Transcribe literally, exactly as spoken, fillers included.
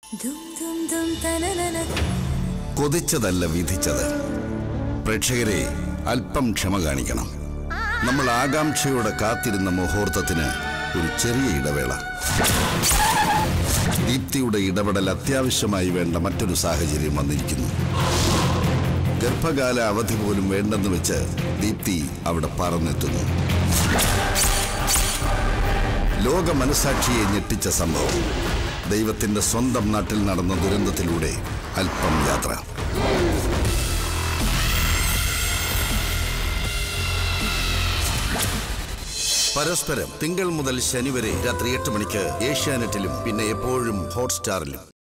കൊതിച്ചതല്ല വിധിച്ചത്. പ്രേക്ഷകരെ അല്പം ക്ഷമ കാണിക്കണം. നമ്മൾ ആകാംക്ഷയോടെ കാത്തിരുന്ന മുഹൂർത്തത്തിന് ഒരു ചെറിയ ഇടവേള. ദീപ്തിയുടെ ഇടപെടൽ അത്യാവശ്യമായി വേണ്ട മറ്റൊരു സാഹചര്യം വന്നിരിക്കുന്നു. ഗർഭകാല അവധി പോലും വേണ്ടെന്ന് വെച്ച് ദീപ്തി അവിടെ പറന്നെത്തുന്നു. ലോക മനസാക്ഷിയെ ഞെട്ടിച്ച സംഭവം. ദൈവത്തിന്റെ സ്വന്തം നാട്ടിൽ നടന്ന ദുരന്തത്തിലൂടെ അല്പം യാത്ര. പരസ്പരം തിങ്കൾ മുതൽ ശനി വരെ രാത്രി എട്ട് മണിക്ക് ഏഷ്യാനെറ്റിലും പിന്നെ എപ്പോഴും ഹോട്ട്സ്റ്റാറിലും.